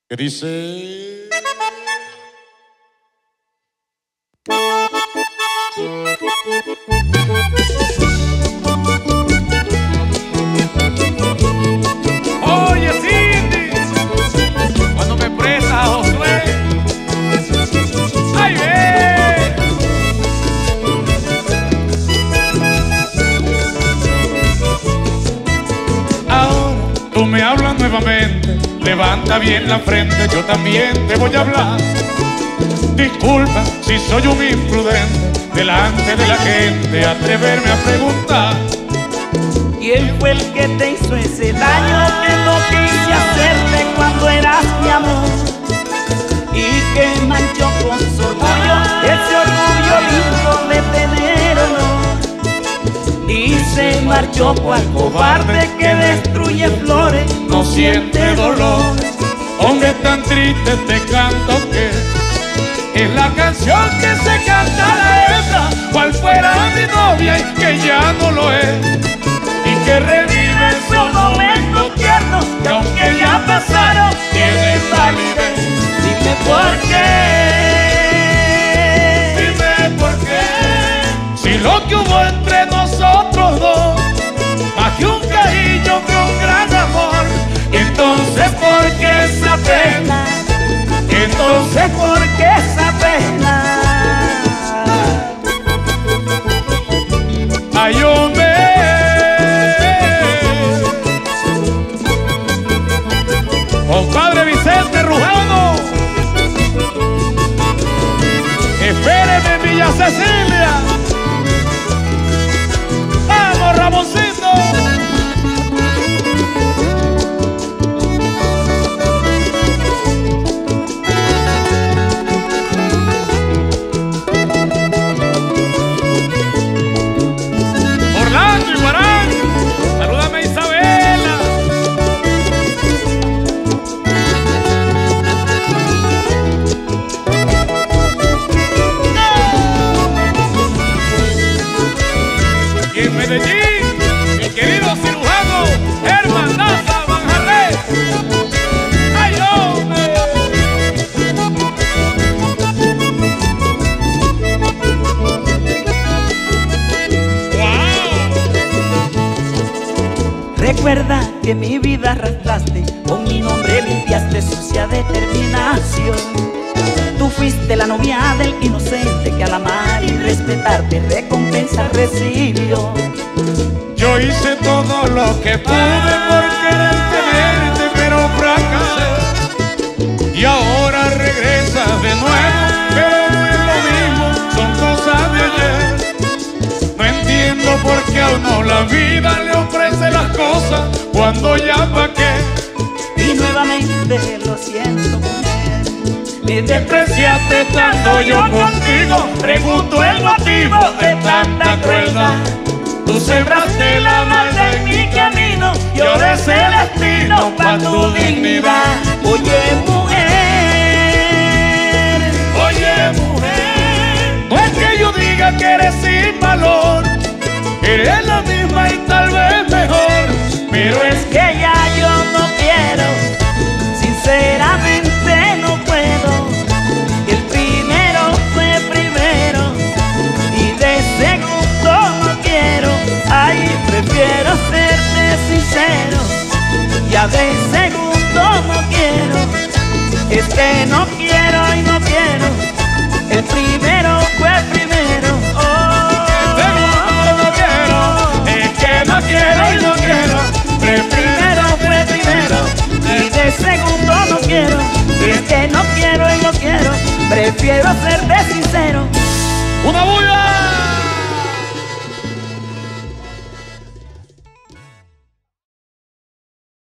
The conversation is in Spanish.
que dice... Oye, Cindy, cuando me presta Josué, ¡ay, ve! Ahora tú me hablas nuevamente, levanta bien la frente, yo también te voy a hablar. Disculpa si soy un imprudente, delante de la gente atreverme a preguntar. ¿Quién fue el que te hizo ese daño que no quise hacerte cuando eras mi amor? Y que manchó con su orgullo, ese orgullo lindo de tener honor. Y se marchó cual cobarde que destruye flores, No siente dolor, hombre tan triste te canto que es la canción que se canta a la hembra, cual fuera mi novia y que ya no lo es, y que revive esos momentos tiernos que aunque ya pasaron tienen validez. Dime por qué. Dime por qué, si lo que hubo entre nosotros dos, más que un cariño que un gran amor, entonces ¿por qué esa pena? Entonces, ¿por qué esa pena? Ay, hombre, compadre Vicente Rujano, espéreme en Villa Cecilia. ¡Vamos, Ramoncito! Orlando y Guarán, salúdame Isabela. Y en Medellín, mi querido cirujano Herman Daza Manjarré. ¡Ay, hombre! Recuerda que mi vida arrastraste, con mi nombre limpiaste sucia determinación. Tú fuiste la novia del inocente que al amar y respetarte recompensa recibió. Yo hice todo lo que pude por querer tenerte, pero fracasé. Y ahora regresas de nuevo, pero no es lo mismo, son cosas de ayer. No entiendo por qué a uno la vida le ofrece las cosas cuando ya pa' qué. Y nuevamente lo siento, mujer. Me despreciaste estando yo contigo, pregunto el motivo de tanta crueldad. Tú sembraste la maldad en mi camino, yo eres el destino pa' tu dignidad. Oye, mujer, no es que yo diga que eres sin valor, eres la misma y tal vez mejor, pero es es que ya yo no quiero, sinceramente no puedo. El primero fue primero y de segundo no quiero. Ay, prefiero serte sincero, ya de segundo no quiero. Es que no quiero y no quiero. El primero fue primero. segundo no quiero, es que no quiero y no quiero. Primero fue primero y de segundo no quiero. Y es que no quiero y no quiero. Prefiero serte sincero. Una